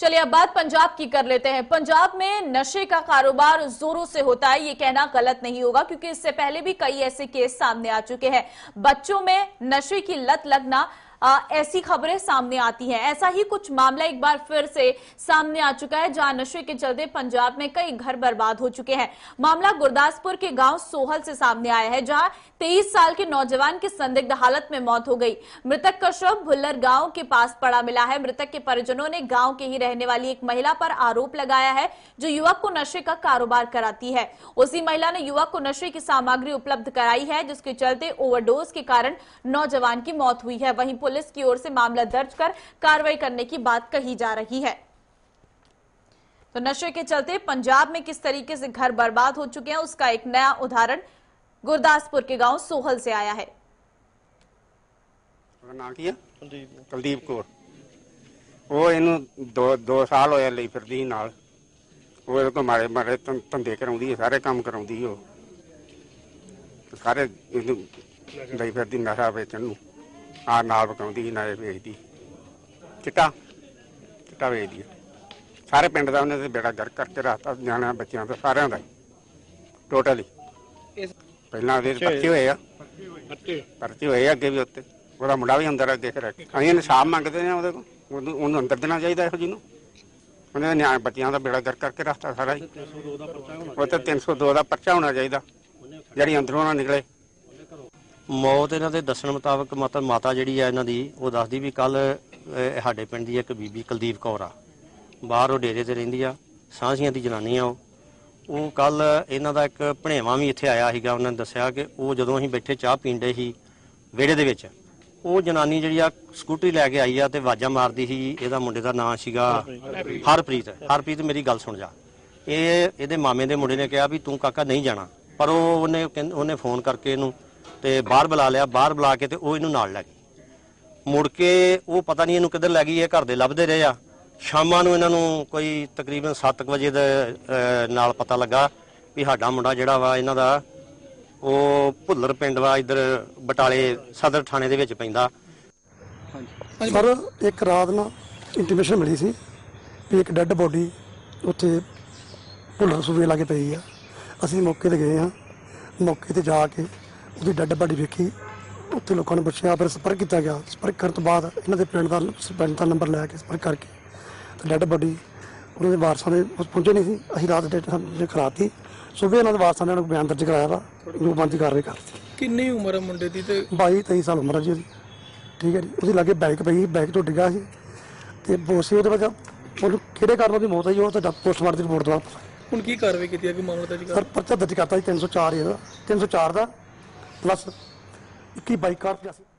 चलिए अब बात पंजाब की कर लेते हैं। पंजाब में नशे का कारोबार जोरों से होता है, ये कहना गलत नहीं होगा क्योंकि इससे पहले भी कई ऐसे केस सामने आ चुके हैं। बच्चों में नशे की लत लगना ऐसी खबरें सामने आती हैं। ऐसा ही कुछ मामला एक बार फिर से सामने आ चुका है जहां नशे के चलते पंजाब में कई घर बर्बाद हो चुके हैं। मामला गुरदासपुर के गांव सोहल से सामने आया है जहां 23 साल के नौजवान की संदिग्ध हालत में मौत हो गई। मृतक का शव भुल्लर गांव के पास पड़ा मिला है। मृतक के परिजनों ने गांव के ही रहने वाली एक महिला पर आरोप लगाया है जो युवक को नशे का कारोबार कराती है। उसी महिला ने युवक को नशे की सामग्री उपलब्ध कराई है जिसके चलते ओवरडोज के कारण नौजवान की मौत हुई है। वहीं पुलिस की ओर से मामला दर्ज कर कार्रवाई करने की बात कही जा रही है। तो नशे के चलते पंजाब में किस तरीके से घर बर्बाद हो चुके हैं उसका एक नया उदाहरण गुरदासपुर के गांव सोहल से आया है। कुलदीप कौर वो इन दो साल होया ਲਈ ਫਿਰਦੀ ਨਾਲ ਉਹ ਇਹਦੇ ਤੋਂ ਮਾਰੇ ਮਾਰੇ ਧੰਦੇ ਕਰਾਉਂਦੀ ਹੈ, ਸਾਰੇ ਕੰਮ ਕਰਾਉਂਦੀ ਉਹ ਸਾਰੇ ਇਹਨੂੰ ਲਈ ਫਿਰਦੀ ਨਸ਼ਾ ਵੇਚਣ ਨੂੰ ਆ ਨਾਲ ਪਕਾਉਂਦੀ ਨਾਲੇ ਵੇਚਦੀ ਚਿੱਟਾ ਵੇਚਦੀ ਸਾਰੇ ਪਿੰਡ ਦਾ ਉਹਨੇ ਤੇ ਬੇੜਾ ਗਰਕ ਕਰਕੇ ਰੱਖਤਾ ਨਿਆਣਿਆਂ ਬੱਚਿਆਂ ਦਾ ਸਾਰਿਆਂ ਦਾ ਟੋਟਲੀ। ਪਹਿਲਾਂ ਉਹਦੇ ਪਰਚੇ ਹੋਏ ਅੱਗੇ ਵੀ ਉੱਤੇ ਉਹਦਾ ਮੁੰਡਾ ਵੀ ਅੰਦਰ ਅੱਗੇ ਫਿਰ ਅਸੀਂ ਇਨਸਾਫ ਮੰਗਦੇ ਨੇ ਉਹਦੇ ਕੋਲ ਉਹਨੂੰ ਅੰਦਰ ਦੇਣਾ ਚਾਹੀਦਾ ਇਹੋ ਜਿਹਨੂੰ ਉਹਨੇ ਨਿਆਂ ਬੱਚਿਆਂ ਦਾ ਬੇੜਾ ਗਰਕ ਕਰਕੇ ਰੱਖਤਾ ਸਾਰਾ ਹੀ। ਉਹ ਤੇ 302 ਦਾ ਪਰਚਾ ਹੋਣਾ ਚਾਹੀਦਾ ਜਿਹੜੀ ਅੰਦਰੋਂ ਨਾ ਨਿਕਲੇ। मौत इन्हों के दसन मुताबिक मतलब माता जी है इन्हों की वो दसदी भी कल साडे पिंड की एक बीबी कुलदीप कौर आ बाहर वो डेरे से रहिंदी आ सांझियां की जनानी आ वो कल इन्हों का एक भणेवा भी इत्थे आया सीगा। उन्होंने दस्सिया कि वो जदों असीं बैठे चाह पींदे ही विहड़े दे विच वो जनानी जिहड़ी आ स्कूटरी लैके आई आ ते आवाज़ां मारदी सी। इहदा मुंडे दा नां सीगा हरप्रीत मेरी गल सुन जा। इहदे मामे दे मुंडे ने कहा भी तूं काका नहीं जाना पर उन्हें फोन करके इहनूं ते बाहर बुला लिया। बाहर बुला के ते वो इहनूं नाल लै गई। मुड़ के वो पता नहीं इहनूं किधर लै गई है, घर दे लभदे रहे आ। शामां नूं इन्हां नूं कोई तकरीबन 7 वजे दे नाल पता लगा भी साडा मुंडा जिहड़ा वा इन्हां दा वो भुल्लर पिंड वा इधर बटाले सदर थाणे दे विच पैंदा। सर एक रात ना इंटीमेशन मिली सी भी एक डैड बॉडी उत्थे भुल्लर सूबे लागे पई आ। असीं मौके ते गए हाँ, मौके ते जाके ਉਹਦੀ ਡੈਡ ਬਾਡੀ ਵੇਖੀ। ਉੱਥੇ ਲੋਕਾਂ ਨੇ ਪੁੱਛਿਆ ਫਿਰ ਸੰਪਰਕ ਕੀਤਾ ਗਿਆ। ਸੰਪਰਕ ਕਰਨ ਤੋਂ ਬਾਅਦ ਇਹਨਾਂ ਦੇ ਪਿੰਡ ਦਾ ਨੰਬਰ ਲੈ ਕੇ ਸੰਪਰਕ ਕਰਕੇ ਤੇ ਡੈਡ ਬਾਡੀ ਉਹਨਾਂ ਦੇ ਵਾਰਸਾਂ ਦੇ ਪਹੁੰਚੇ ਨਹੀਂ ਸੀ। ਅਸੀਂ ਰਾਤ ਦੇ ਖਰਾਤੀ ਸਵੇਰੇ ਇਹਨਾਂ ਦੇ ਵਾਰਸਾਂ ਨੇ ਬਿਆਨ ਦਰਜ ਕਰਾਇਆ ਵਾ ਜੋ ਬੰਦੀ ਕਾਰਵਾਈ ਕਰਤੀ। ਕਿੰਨੀ ਉਮਰ ਹੈ ਮੁੰਡੇ ਦੀ? ਤੇ 22-23 ਸਾਲ ਉਮਰ ਹੈ ਜੀ ਉਹਦੀ। ਠੀਕ ਹੈ ਜੀ। ਉਹਦੇ ਲਾਗੇ ਬਾਈਕ ਪਈ, ਬਾਈਕ ਤੋਂ ਡਿੱਗਾ ਸੀ ਤੇ ਬੋਸੇ ਉਹਦੇ ਵਜ੍ਹਾ ਉਹਨੂੰ ਕਿਹੜੇ ਕਾਰਨ ਉਹਦੀ ਮੌਤ ਹੋਈ ਉਹ ਤਾਂ ਪੋਸਟਮਾਰਟਮ ਦੀ ਰਿਪੋਰਟ ਤੋਂ ਬਾਅਦ। ਹੁਣ ਕੀ ਕਾਰਵਾਈ ਕੀਤੀ ਹੈ? ਕਿ ਮਾਮਲਾ ਦਰਜ ਸਰ ਪਰਚਾ ਦਰਜ ਕਰਤਾ ਜੀ 304 ਇਹਦਾ 304 ਦਾ प्लस 21 22 85।